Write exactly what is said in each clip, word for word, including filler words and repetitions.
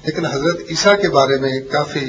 لیکن حضرت عیسیٰ کے بارے میں کافی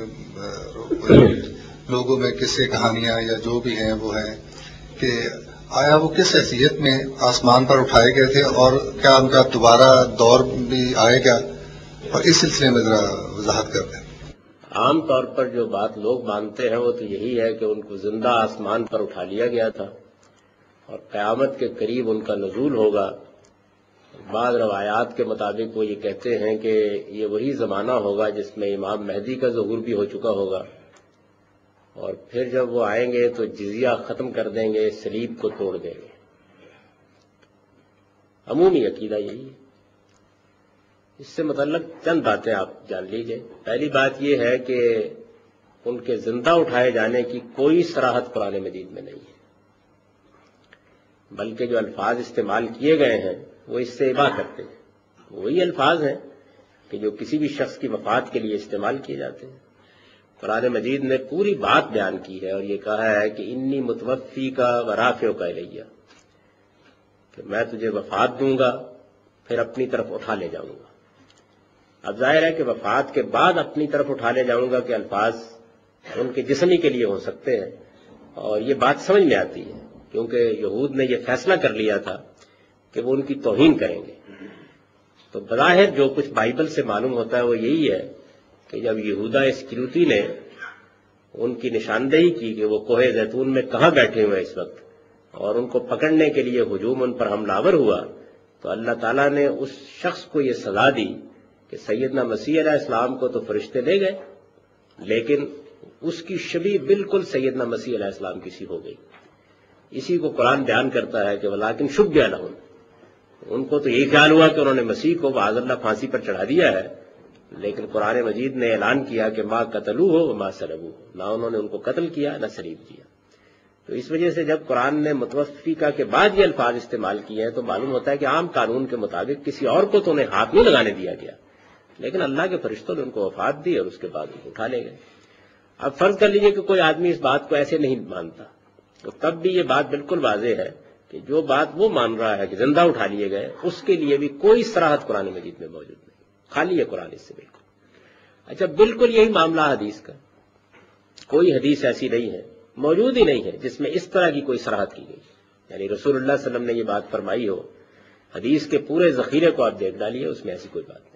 لوگوں میں قصے کہانیاں یا جو بھی ہیں وہ ہیں کہ آیا وہ کس حیثیت میں آسمان پر اٹھائے گئے تھے اور کیا ان کا دوبارہ دور بھی آئے گا، اور اس سلسلے میں ذرا وضاحت کر دیں۔ عام طور پر جو بات لوگ مانتے ہیں وہ تو یہی ہے کہ ان کو زندہ آسمان پر اٹھا لیا گیا تھا اور قیامت کے قریب ان کا نزول ہوگا۔ بعض روایات کے مطابق وہ یہ کہتے ہیں کہ یہ وہی زمانہ ہوگا جس میں امام مہدی کا ظہور بھی ہو چکا ہوگا، اور پھر جب وہ آئیں گے تو جزیہ ختم کر دیں گے، صلیب کو توڑ دیں گے۔ عمومی عقیدہ یہی ہے۔ اس سے متعلق چند باتیں آپ جان لیجئے۔ پہلی بات یہ ہے کہ ان کے زندہ اٹھائے جانے کی کوئی صراحت قرآن مجید میں نہیں ہے، بلکہ جو الفاظ استعمال کیے گئے ہیں وہ اس سے اباح کرتے ہیں، وہی الفاظ ہیں کہ جو کسی بھی شخص کی وفات کے لیے استعمال کیے جاتے ہیں۔ قرآن مجید نے پوری بات بیان کی ہے اور یہ کہا ہے کہ انی متوفی کا ورافع کا الیہ، کہ میں تجھے وفات دوں گا پھر اپنی طرف اٹھا لے جاؤں گا۔ اب ظاہر ہے کہ وفات کے بعد اپنی طرف اٹھا لے جاؤں گا کہ الفاظ ان کے جسمی کے لیے ہو سکتے ہیں، اور یہ بات سمجھ میں آتی ہے کیونکہ یہود نے یہ فیصلہ کر لیا تھا کہ وہ ان کی توہین کریں گے۔ تو بظاہر جو کچھ بائبل سے معلوم ہوتا ہے وہ یہی ہے کہ جب یہودا اسکریوتی نے ان کی نشاندہی کی کہ وہ کوہ زیتون میں کہاں بیٹھے ہوئے اس وقت، اور ان کو پکڑنے کے لیے ہجوم ان پر حملہ آور ہوا، تو اللہ تعالیٰ نے اس شخص کو یہ سزا دی کہ سیدنا مسیح علیہ السلام کو تو فرشتے لے گئے، لیکن اس کی شبیہ بالکل سیدنا مسیح علیہ السلام کی سی ہو گئی۔ اسی کو قرآن بیان کرتا ہے کہ ولیکن شبہ لہم، ان کو تو یہی خیال ہوا کہ انہوں نے مسیح کو معاذ اللہ پھانسی پر چڑھا دیا ہے، لیکن قرآن مجید نے اعلان کیا کہ ما قتلوہ وما صلبوہ، نہ انہوں نے ان کو قتل کیا نہ صلیب کیا۔ تو اس وجہ سے جب قرآن نے متوفیقہ کے بعد یہ الفاظ استعمال کیے ہیں تو معلوم ہوتا ہے کہ عام قانون کے مطابق کسی اور کو تو انہیں ہاتھ نہیں لگانے دیا گیا، لیکن اللہ کے فرشتوں نے ان کو وفات دی اور اس کے بعد ان کو اٹھا لے گئے۔ اب فرض کر لیجئے کہ کوئی آدمی اس بات کو ایسے نہیں مانتا، تو تب بھی یہ بات بالکل واضح ہے کہ جو بات وہ مان رہا ہے کہ زندہ اٹھا لیے گئے، اس کے لیے بھی کوئی صراحت قرآن مجید میں موجود نہیں، خالی ہے قرآن اس سے بالکل۔ اچھا، بالکل یہی معاملہ حدیث کا، کوئی حدیث ایسی نہیں ہے، موجود ہی نہیں ہے جس میں اس طرح کی کوئی صراحت کی گئی، یعنی رسول اللہ صلی اللہ علیہ وسلم نے یہ بات فرمائی ہو۔ حدیث کے پورے ذخیرے کو آپ دیکھ ڈالیے، اس میں ایسی کوئی بات نہیں۔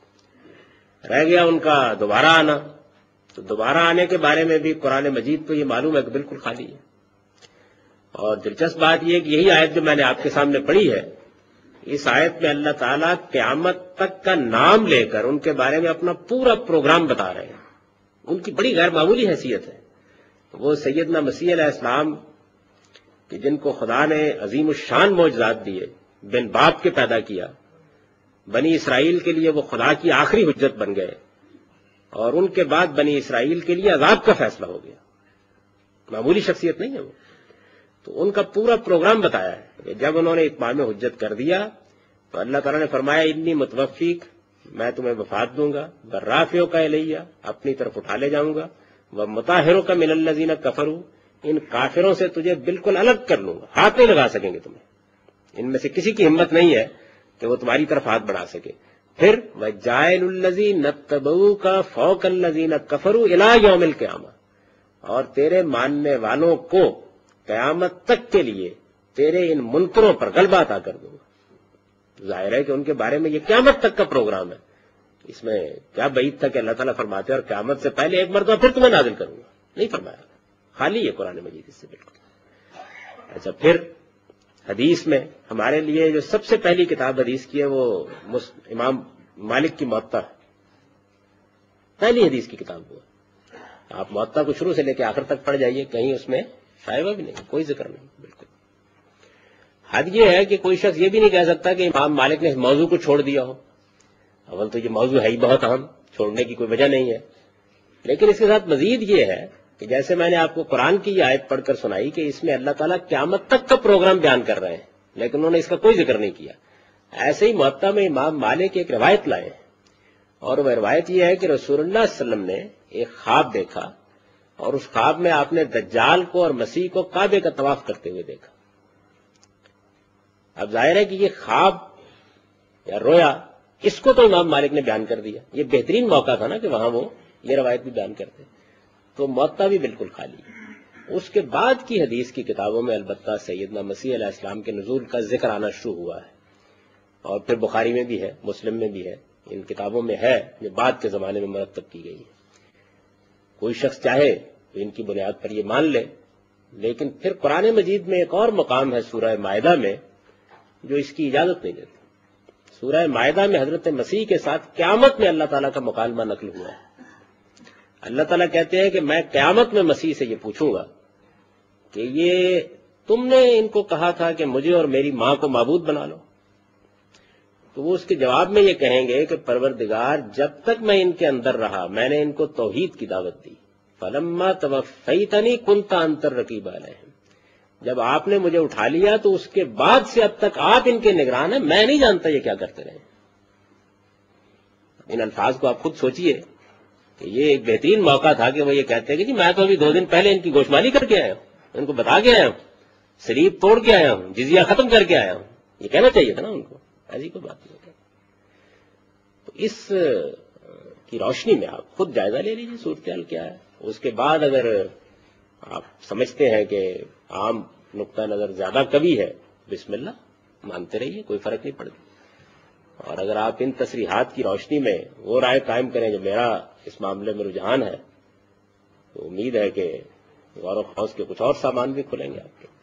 رہ گیا ان کا دوبارہ آنا، تو دوبارہ آنے کے بارے میں بھی قرآن مجید تو یہ معلوم ہے کہ بالکل خالی ہے۔ اور دلچسپ بات یہ ہے کہ یہی آیت جو میں نے آپ کے سامنے پڑھی ہے، اس آیت میں اللہ تعالیٰ قیامت تک کا نام لے کر ان کے بارے میں اپنا پورا پروگرام بتا رہے ہیں۔ ان کی بڑی غیر معمولی حیثیت ہے۔ وہ سیدنا مسیح علیہ السلام کہ جن کو خدا نے عظیم الشان معجزات دیے، بن باپ کے پیدا کیا، بنی اسرائیل کے لیے وہ خدا کی آخری حجت بن گئے، اور ان کے بعد بنی اسرائیل کے لیے عذاب کا فیصلہ ہو گیا۔ معمولی شخصیت نہیں ہے وہ۔ تو ان کا پورا پروگرام بتایا ہے کہ جب انہوں نے اتمام حجت کر دیا تو اللہ تعالیٰ نے فرمایا انی متوفیک، میں تمہیں وفات دوں گا، برافیوں کا الیہ، اپنی طرف اٹھا لے جاؤں گا، وہ مطہروں کا من الذین کفروا، ان کافروں سے تجھے بالکل الگ کر لوں گا، ہاتھ نہیں لگا سکیں گے تمہیں، ان میں سے کسی کی ہمت نہیں ہے کہ وہ تمہاری طرف ہاتھ بڑھا سکے۔ پھر وجائل الذین اتبعوک فوق الذین کفروا الی یوم القیامہ، اور تیرے ماننے والوں کو قیامت تک کے لیے تیرے ان منکروں پر غلبہ عطا کر دوں گا۔ ظاہر ہے کہ ان کے بارے میں یہ قیامت تک کا پروگرام ہے، اس میں کیا بعید تھا کہ اللہ تعالیٰ فرماتے اور قیامت سے پہلے ایک مرتبہ پھر تمہیں نازل کروں گا، نہیں فرمایا، خالی ہے قرآن مجید اس سے بالکل۔ اچھا، پھر حدیث میں ہمارے لیے جو سب سے پہلی کتاب حدیث کی ہے وہ امام مالک کی موطا، پہلی حدیث کی کتاب وہ ہے۔ آپ موطا کو شروع سے لے کے آخر تک پڑھ جائیے، کہیں اس میں شائبہ بھی نہیں، کوئی ذکر نہیں بالکل۔ حد یہ ہے کہ کوئی شخص یہ بھی نہیں کہہ سکتا کہ امام مالک نے اس موضوع کو چھوڑ دیا ہو، اول تو یہ موضوع ہے ہی بہت اہم، چھوڑنے کی کوئی وجہ نہیں ہے۔ لیکن اس کے ساتھ مزید یہ ہے کہ جیسے میں نے آپ کو قرآن کی یہ آیت پڑھ کر سنائی کہ اس میں اللہ تعالیٰ قیامت تک کا پروگرام بیان کر رہے ہیں، لیکن انہوں نے اس کا کوئی ذکر نہیں کیا۔ ایسے ہی موطا میں امام مالک ایک روایت لائے ہیں، اور وہ روایت یہ ہے کہ رسول اللہ صلی اللہ علیہ وسلم نے ایک خواب دیکھا، اور اس خواب میں آپ نے دجال کو اور مسیح کو کعبے کا طواف کرتے ہوئے دیکھا۔ اب ظاہر ہے کہ یہ خواب یا رویا اس کو تو امام مالک نے بیان کر دیا. یہ بہترین موقع تھا نا کہ وہاں وہ یہ روایت بھی بیان کرتے. تو موطا بھی بالکل خالی. اس کے بعد کی حدیث کی کتابوں میں البتہ سیدنا مسیح علیہ السلام کے نزول کا ذکر آنا شروع ہوا ہے، اور پھر بخاری میں بھی ہے، مسلم میں بھی ہے، ان کتابوں میں ہے جو بعد کے زمانے میں مرتب کی گئی ہے. کوئی شخص چاہے تو ان کی بنیاد پر یہ مان لے، لیکن پھر قرآن مجید میں ایک اور مقام ہے سورہ مائدہ میں جو اس کی اجازت نہیں دیتا. سورہ مائدہ میں حضرت مسیح کے ساتھ قیامت میں اللہ تعالیٰ کا مکالمہ نقل ہوا ہے. اللہ تعالیٰ کہتے ہیں کہ میں قیامت میں مسیح سے یہ پوچھوں گا کہ یہ تم نے ان کو کہا تھا کہ مجھے اور میری ماں کو معبود بنا لو، تو وہ اس کے جواب میں یہ کہیں گے کہ پروردگار جب تک میں ان کے اندر رہا میں نے ان کو توحید کی دعوت دی. فلما توفیتنی کنت انت الرقیب علیہم، جب آپ نے مجھے اٹھا لیا تو اس کے بعد سے اب تک آپ ان کے نگران ہیں، میں نہیں جانتا یہ کیا کرتے رہے. ان الفاظ کو آپ خود سوچئے کہ یہ ایک بہترین موقع تھا کہ وہ یہ کہتے ہیں کہ جی میں تو ابھی دو دن پہلے ان کی گوشمانی کر کے آیا ہوں، ان کو بتا کے آیا ہوں، سلیب توڑ کے آیا ہوں، جزیہ ختم کر کے آیا ہوں. یہ کہنا چاہیے تھا نا ان کو، ایسی کوئی بات نہیں. تو اس کی روشنی میں آپ خود جائزہ لے لیجیے صورتحال کیا ہے. اس کے بعد اگر آپ سمجھتے ہیں کہ عام نقطہ نظر زیادہ قوی ہے، بسم اللہ مانتے رہیے، کوئی فرق نہیں پڑتا. اور اگر آپ ان تصریحات کی روشنی میں وہ رائے قائم کریں جو میرا اس معاملے میں رجحان ہے، تو امید ہے کہ غور و خوض کے کچھ اور سامان بھی کھلیں گے آپ کے.